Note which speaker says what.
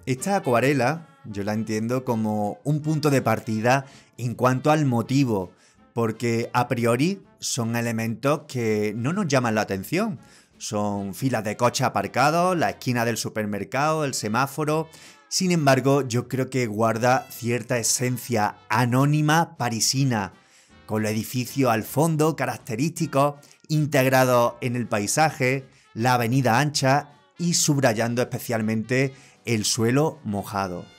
Speaker 1: Esta acuarela yo la entiendo como un punto de partida en cuanto al motivo, porque a priori son elementos que no nos llaman la atención. Son filas de coches aparcados, la esquina del supermercado, el semáforo. Sin embargo, yo creo que guarda cierta esencia anónima parisina, con los edificios al fondo característicos, integrados en el paisaje, la avenida ancha y subrayando especialmente el suelo mojado.